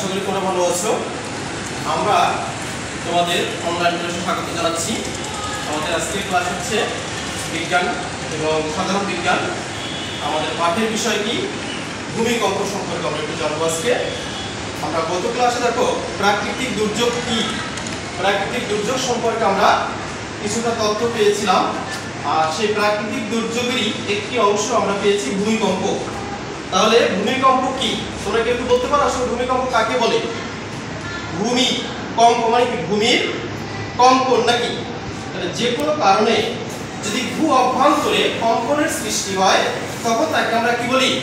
আশা করি তোমরা ভালো আছো। আমরা তোমাদের অনলাইন ক্লাসে স্বাগত জানাচ্ছি। আমাদের আজকের ক্লাস হচ্ছে বিজ্ঞান এবং সাধারণ বিজ্ঞান। আমাদের পাঠের বিষয় কি? ভূমিকম্প সম্পর্কে আমরা একটু জানবো আজকে। আমরা গত ক্লাসে দেখো প্রাকৃতিক দুর্যোগ কি, প্রাকৃতিক দুর্যোগ সম্পর্কে আমরা কিছুটা তথ্য পেয়েছিলাম। আর সেই প্রাকৃতিক দুর্যোগেরই একটি অংশ আমরা পেয়েছি ভূমিকম্প। তাহলে ভূমিকম্প কি তোমরা কি একটু বলতে পারো আসলে ভূমিকম্প কাকে বলে? ভূমিকম্প মানে কি? ভূমির কম্পন নাকি? তাহলে যে কোনো কারণে যদি ভূ অভ্যন্তরে কম্পনের সৃষ্টি হয় তখন তাকে আমরা কি বলি?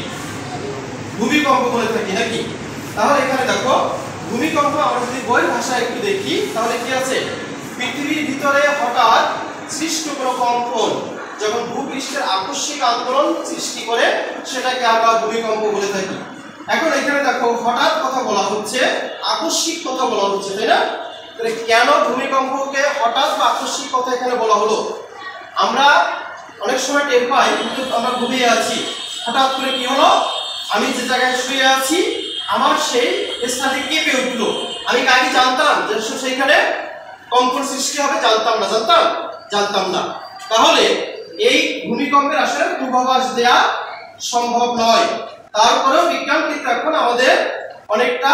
ভূমিকম্প বলে থাকি নাকি? তাহলে এখানে দেখো ভূমিকম্প আমরা যদি বই ভাষায় একটু দেখি তাহলে কি আছে? পৃথিবীর ভিতরে হঠাৎ সৃষ্ট কোনো কম্পন যখন ভূপৃষ্ঠের আকস্মিক আন্দোলন সৃষ্টি করে সেটাকে আমরা ভূমিকম্প বলে থাকি। এখন এখানে দেখো হঠাৎ কথা বলা হচ্ছে, আকস্মিক কথা বলা হচ্ছে, তাই না? তাহলে কেন ভূমিকম্পকে হঠাৎ বা আকস্মিক কথা এখানে বলা হলো? আমরা অনেক সময় টের পাই কিন্তু আমরা ঘুমিয়ে আছি, হঠাৎ করে কি হলো? আমি যে জায়গায় শুয়ে আছি আমার সেই স্থানে কেঁপে উঠলো। আমি আগে জানতাম যে সেইখানে কম্পন সৃষ্টি হবে? জানতাম না। তাহলে এই ভূমিকম্পের আসলে পূর্বাভাস দেয়া সম্ভব নয়। তারপরেও বিজ্ঞান কিন্তু এখন আমাদের অনেকটা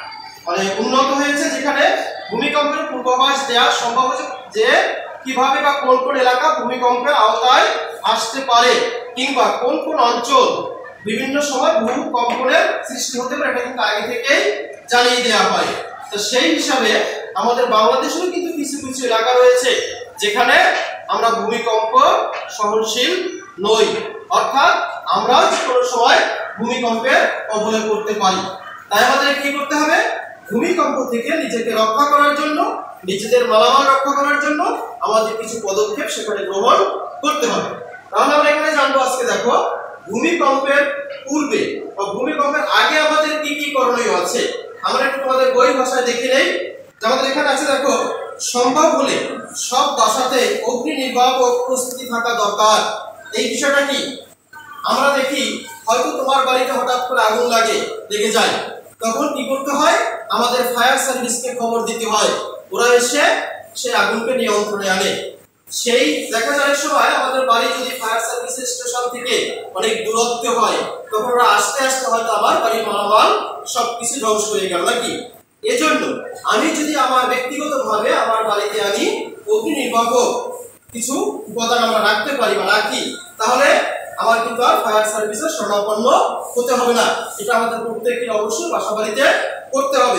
উন্নত হয়েছে, যেখানে ভূমিকম্পের পূর্বাভাস দেয়া সম্ভব হচ্ছে যে কিভাবে বা কোন কোন এলাকা ভূমিকম্পের আওতায় আসতে পারে কিংবা কোন কোন অঞ্চল বিভিন্ন সময় ভূকম্পনের সৃষ্টি হতে পারে, এটা কিন্তু আগে থেকেই জানিয়ে দেওয়া হয়। তো সেই হিসাবে আমাদের বাংলাদেশেও কিন্তু কিছু কিছু এলাকা রয়েছে যেখানে আমরা ভূমিকম্প সহনশীল নই, অর্থাৎ আমরাও যে কোনো সময় ভূমিকম্পের কবলে পড়তে পারি। তাই আমাদের কি করতে হবে? ভূমিকম্প থেকে নিজেকে রক্ষা করার জন্য, নিজেদের মালামাল রক্ষা করার জন্য আমাদের কিছু পদক্ষেপ সেখানে গ্রহণ করতে হবে। তাহলে আমরা এখানে জানবো আজকে দেখো ভূমিকম্পের পূর্বে বা ভূমিকম্পের আগে আমাদের কি কি করণীয় আছে। আমরা একটু তোমাদের বই ভাষায় দেখে নেই। আমাদের এখানে আছে দেখো, সম্ভব হলে সব বাসাতে অগ্নি নির্বাপক প্রস্তুতি থাকা দরকার। এই বিষয়টা কি? আমরা দেখি হয়তো তোমার বাড়িতে হঠাৎ করে আগুন লেগে যায়, তখন কি করতে হয়? আমাদের ফায়ার সার্ভিসকে খবর দিতে হয়, ওরা এসে সেই আগুনকে নিয়ন্ত্রণে আনে। সেই দেখা যায় সময় আমাদের বাড়ি যদি ফায়ার সার্ভিস স্টেশন থেকে অনেক দূরত্বে হয় তখন ওরা আস্তে আস্তে হয়তো আমার বাড়ির মালামাল সবকিছু ধ্বংস হয়ে গেল নাকি? এজন্য আমি যদি আমার ব্যক্তিগতভাবে আমার বাড়িতে আমি অগ্নি নির্বাপক কিছু উপাদান আমরা রাখতে পারি বা রাখি, তাহলে আমার কিন্তু আর ফায়ার সার্ভিসের শরণাপন্ন হতে হবে না। এটা আমাদের প্রত্যেকের অবশ্যই বাসা বাড়িতে করতে হবে।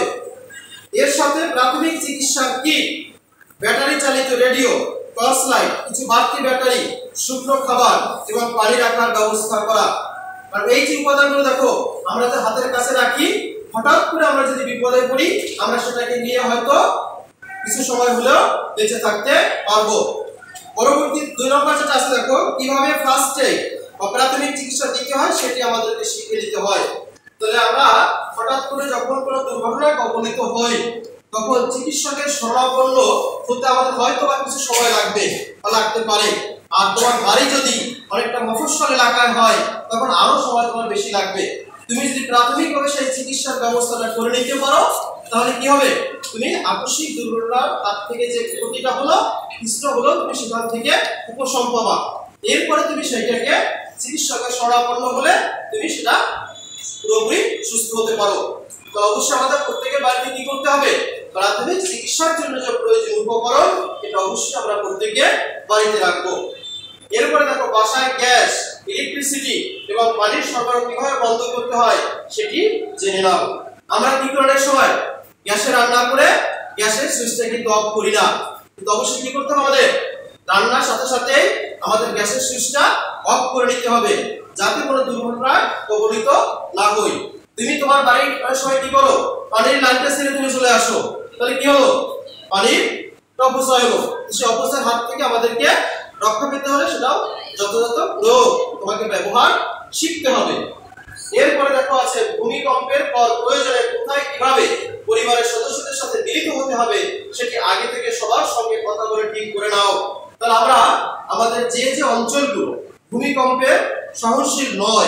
এর সাথে প্রাথমিক চিকিৎসার কিট, ব্যাটারি চালিত রেডিও, টর্চ লাইট, কিছু বাড়তি ব্যাটারি, শুকনো খাবার এবং পানি রাখার ব্যবস্থা করা। কারণ এই যে উপাদানগুলো দেখো আমরা যে হাতের কাছে রাখি, হঠাৎ করে আমরা যদি বিপদে পড়ি আমরা সেটাকে নিয়ে হয়তো কিছু সময় হলেও বেঁচে থাকতে পারবো। পরবর্তী 2 নম্বর যেটা আছে দেখো, কিভাবে ফার্স্ট এইড বা প্রাথমিক চিকিৎসা দিতে হয় সেটি আমাদেরকে শিখিয়ে দিতে হয়। তাহলে আমরা হঠাৎ করে যখন কোনো দুর্ঘটনায় কবলিত হই তখন চিকিৎসকের শরণাপন্ন হতে আমাদের হয়তো বা কিছু সময় লাগতে পারে। আর তোমার বাড়ি যদি অনেকটা মফস্বল এলাকায় হয় তখন আরো সময় তোমার বেশি লাগবে। তুমি যদি প্রাথমিকভাবে সেই চিকিৎসার ব্যবস্থাটা করে নিতে পারো তাহলে কি হবে? তুমি আকস্মিক দুর্ঘটনার হাত থেকে যে ক্ষতিটা হলো, তুমি সেখান থেকে উপশম পাবা। এরপরে তুমি সেইটাকে চিকিৎসকের শরণাপন্ন হলে তুমি সেটা পুরোপুরি সুস্থ হতে পারো। তো অবশ্যই আমাদের প্রত্যেকের বাড়িতে কি করতে হবে? প্রাথমিক চিকিৎসার জন্য যে প্রয়োজনীয় উপকরণ এটা অবশ্যই আমরা প্রত্যেকে বাড়িতে রাখবো। এরপরে দেখো বাসায় গ্যাস, ইলেকট্রিসিটি এবং পানির সরবরাহ কিভাবে বন্ধ করতে হয় সেটি জেনে নাও। আমরা কি করে অনেক সময় গ্যাসে রান্না করে গ্যাসের সুইচটা কিন্তু অফ করি না, কিন্তু অবশ্যই কি করতে হবে? আমাদের রান্নার সাথে সাথে আমাদের গ্যাসের সুইচটা অফ করে নিতে হবে যাতে কোনো দুর্ঘটনায় কবলিত না হই। তুমি তোমার বাড়ির সময় কি করো? পানির লাইনটা ছেড়ে তুমি চলে আসো, তাহলে কি হলো? পানির অপচয় হলো। সেই অপচয়ের হাত থেকে আমাদেরকে রক্ষা পেতে হলে সেটাও যথাযথ প্রয়োগ তোমাকে ব্যবহার শিখতে হবে। এরপরে দেখো আছে ভূমিকম্পের পর প্রয়োজনে কোথায় কিভাবে পরিবারের সদস্যদের সাথে মিলিত হতে হবে সেটি আগে থেকে সবার সঙ্গে কথা বলে ঠিক করে নাও। তাহলে আমরা আমাদের যে অঞ্চলগুলো ভূমিকম্পের সহনশীল নয়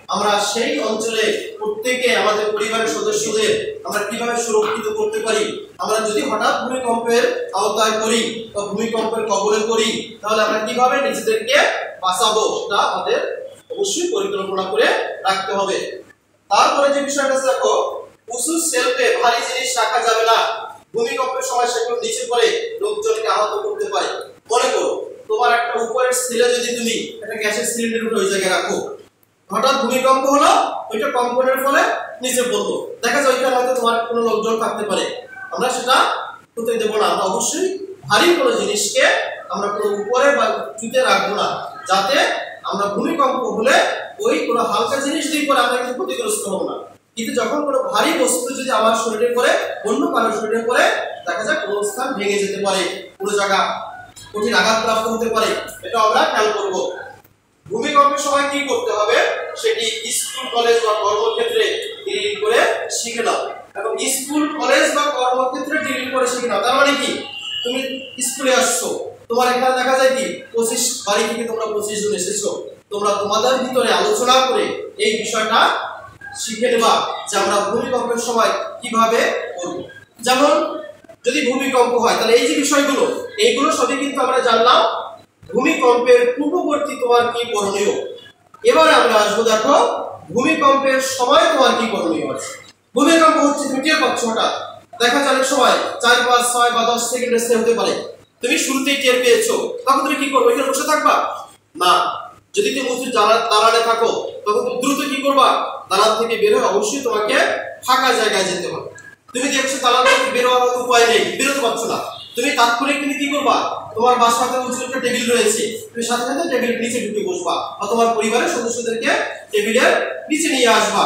আমরা সেই অঞ্চলে প্রত্যেকে আমাদের পরিবারের সদস্যদের আমরা কিভাবে সুরক্ষিত করতে পারি। আমরা যদি হঠাৎ ভূমিকম্পের আওতায় পড়ি বা ভূমিকম্পের কবলে পড়ি তাহলে আমরা কিভাবে নিজেদেরকে বাঁচাবো সেটা আমাদের অবশ্যই পরিকল্পনা করে রাখতে হবে। তারপরে যে বিষয়টা দেখো, উঁচু শেলফে ভারী জিনিস রাখা যাবে না। ভূমিকম্পের সময় সেগুলো নিচে পড়ে লোকজনকে আহত করতে পারে। মনে করো তোমার একটা উপরের সেলে যদি তুমি একটা গ্যাসের সিলিন্ডার ওই জায়গায় রাখো, হঠাৎ ভূমিকম্প হলো, ওইটা কম্পনের ফলে নিচে পড়লো, দেখা যায় ওইখানে হয়তো তোমার কোনো লোকজন থাকতে পারে। আমরা সেটা হতে দেবো না। আমরা অবশ্যই ভারী কোনো জিনিসকে আমরা কোনো উপরে বা উঁচুতে রাখবো না, যাতে আমরা ভূমিকম্প হলে ওই কোনো হালকা জিনিস দিয়ে করে আমরা কিন্তু ক্ষতিগ্রস্ত হবো না। কিন্তু যখন কোনো ভারী বস্তু যদি আমার শরীরে পড়ে, অন্য কারোর শরীরে পড়ে, দেখা যায় কোনো স্থান ভেঙে যেতে পারে, পুরো জায়গা কঠিন আঘাতপ্রাপ্ত হতে পারে। এটা আমরা খেয়াল করবো। ভূমিকম্পের সময় কি করতে হবে সেটি স্কুল কলেজ বা কর্মক্ষেত্রে ডিল করে শিখে নাও। এবং স্কুল কলেজ বা কর্মক্ষেত্রে ডিল করে শিখে নাও তার মানে কি, তুমি স্কুলে আসছো, তোমার এখানে দেখা যায় কি 25 বাড়ি থেকে তোমরা 25 জন এসেছো, তোমরা তোমাদের ভিতরে আলোচনা করে এই বিষয়টা শিখে নেবা যে আমরা ভূমিকম্পের সময় কিভাবে করব। যেমন যদি ভূমিকম্প হয় তাহলে এই যে বিষয়গুলো, এইগুলো সবই কিন্তু আমরা জানলাম ভূমিকম্পের পূর্ববর্তী তোমার কি করণীয়। এবারে আমরা আসবো, দেখো ভূমিকম্পের সময় তোমার কি করণীয় আছে। ভূমিকম্প হচ্ছে তুমি টের পাচ্ছ, হঠাৎ দেখা যায় সময় 4, 5, 6 বা 10 সেকেন্ডের স্টে হতে পারে, তুমি শুরুতেই টের পেয়েছো, তখন তুমি কি করবে? এখানে বসে থাকবা না। যদি তুমি উঁচু দাঁড়ানে থাকো তখন তুমি দ্রুত কি করবা? দালান থেকে বের হয়ে অবশ্যই তোমাকে ফাঁকা জায়গায় যেতে হবে। তুমি দেখছো দালান থেকে বের হওয়ার উপায় নেই, বেরোতে পারছো না, তুমি তাৎক্ষণিক তুমি কি করবা? তোমার বাসাতে উঁচু একটা টেবিল রয়েছে, তুমি সাথে সাথে টেবিলের নিচে ঢুকে বসবা বা তোমার পরিবারের সদস্যদেরকে টেবিলের নিচে নিয়ে আসবা।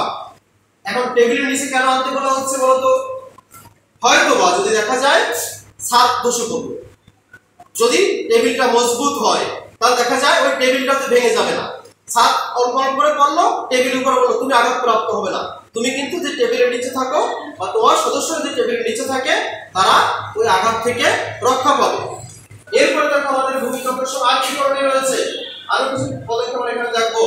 এখন টেবিলের নিচে কেন আনতে বলা হচ্ছে বলতো? হয়তো বা যদি দেখা যায় ছাদ বসে পড়বে, যদি টেবিলটা মজবুত হয় তাহলে দেখা যায় ওই টেবিলটাতে ভেঙে যাবে না। ছাদ অল্প অল্প করে পড়লো, টেবিল উপরে পড়লো, তুমি আঘাত প্রাপ্ত হবে না। তুমি কিন্তু যে টেবিলের নিচে থাকো বা তোমার সদস্যরা যে টেবিলের নিচে থাকে তারা ওই আঘাত থেকে রক্ষা পাবে। এরপরে দেখো আমাদের ভূমিকম্পের সময় আর কি করণীয় রয়েছে, আরো কিছু পদক্ষেপ আমরা এখানে দেখবো।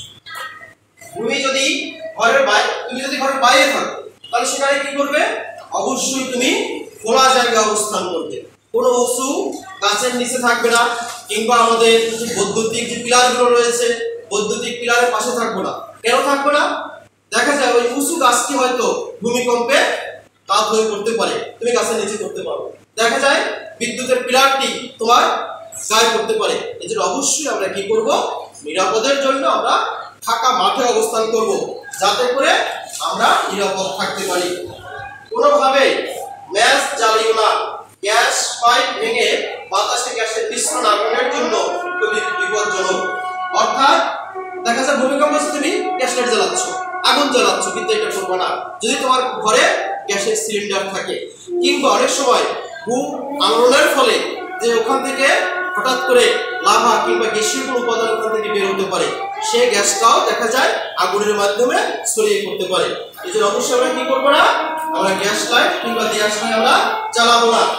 তুমি যদি ঘরের বাইরে থাকো তাহলে সেখানে কি করবে? অবশ্যই তুমি খোলা জায়গায় অবস্থান করবে, কোনো উঁচু গাছের নিচে থাকবে না, কিংবা আমাদের বৈদ্যুতিক যে পিলারগুলো রয়েছে বৈদ্যুতিক পিলারের পাশে থাকবো না। কেন থাকবো না? দেখা যায় ওই উঁচু গাছটি হয়তো ভূমিকম্পে কাত হয়ে পড়তে পারে, তুমি গাছের নিচে করতে পারো। দেখা যায় বিদ্যুতের পিলারটি তোমার গায়ে পড়তে পারে। এজন্য অবশ্যই আমরা কি করব? নিরাপদের জন্য আমরা ফাঁকা মাঠে অবস্থান করব, যাতে করে আমরা নিরাপদ থাকতে পারি। কোনোভাবে ম্যাচ জ্বালিও না, গ্যাস পাইপ ভেঙে বাতাসে গ্যাসের মিশ্রণ আগুনের জন্য খুবই বিপজ্জনক। অর্থাৎ দেখা যায় ভূমিকম্প হচ্ছে তুমি গ্যাস লাইট জ্বালাচ্ছ, আগুন জ্বালাচ্ছ, কিন্তু এটা করবে না যদি তোমার ঘরে গ্যাসের সিলিন্ডার থাকে। কিংবা অনেক সময় ভূ আলোড়নের ফলে যে ওখান থেকে হঠাৎ করে লাভা কিংবা গ্যাসীয় কোনো উপাদান ওখান থেকে বের হতে পারে, সেই গ্যাসটাও দেখা যায় আগুনের মাধ্যমে ছড়িয়ে পড়তে পারে। এই জন্য অবশ্যই আমরা কি করবো না? আমরা গ্যাস লাইট কিংবা গ্যাস লাইট আমরা জ্বালাবো না।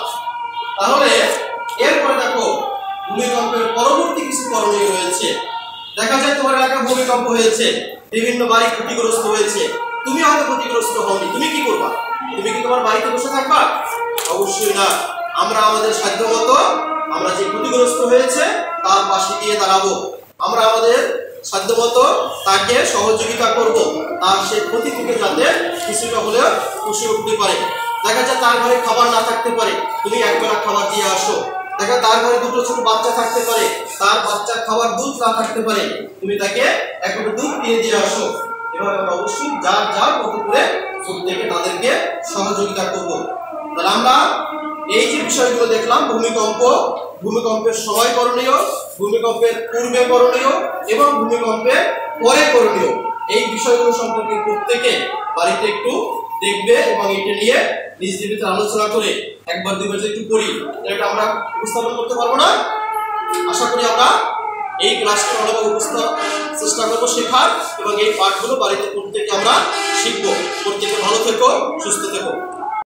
তাহলে এরপরে দেখো ভূমিকম্পের পরবর্তী কিছু করণীয় রয়েছে। দেখা যায় তোমার এলাকায় ভূমিকম্প হয়েছে, বিভিন্ন বাড়ি ক্ষতিগ্রস্ত হয়েছে, তুমি হয়তো ক্ষতিগ্রস্ত হওনি, তুমি কি করবা? তুমি কি তোমার বাড়িতে বসে থাকবা? অবশ্যই না। আমরা আমাদের সাধ্যমতো আমরা যে ক্ষতিগ্রস্ত হয়েছে তার পাশে গিয়ে দাঁড়াবো, আমরা আমাদের সাধ্যমতো তাকে সহযোগিতা করব, তার সেই ক্ষতি থেকে যাতে কিছুটা হলেও খুশি উঠতে পারে। দেখা যায় তার ঘরে খাবার না থাকতে পারে, তুমি একবেলা খাবার দিয়ে আসো। দেখা তার ঘরে দুটো ছোট বাচ্চা থাকতে পারে, তার বাচ্চার খাবার দুধ না থাকতে পারে, তুমি তাকে এক লিটার দুধ কিনে দিয়ে আসো। এভাবে আমরা অবশ্যই যার যার মতো করে প্রত্যেকে তাদেরকে সহযোগিতা করব। তাহলে আমরা এই যে বিষয়গুলো দেখলাম, ভূমিকম্পের সময় করণীয়, ভূমিকম্পের পূর্বে করণীয় এবং ভূমিকম্পের পরে করণীয়, এই বিষয়গুলো সম্পর্কে প্রত্যেকে বাড়িতে একটু দেখবে এবং এটা নিয়ে নিজেদের ভিতরে আলোচনা করে একবার দুইবার একটু পড়ি, এটা আমরা উপস্থাপন করতে পারবো না। আশা করি আমরা এই ক্লাসটা ভালোভাবে চেষ্টা করবো শেখার, এবং এই পাঠগুলো বাড়িতে প্রত্যেকে আমরা শিখবো। প্রত্যেকে ভালো থেকো, সুস্থ থেকো।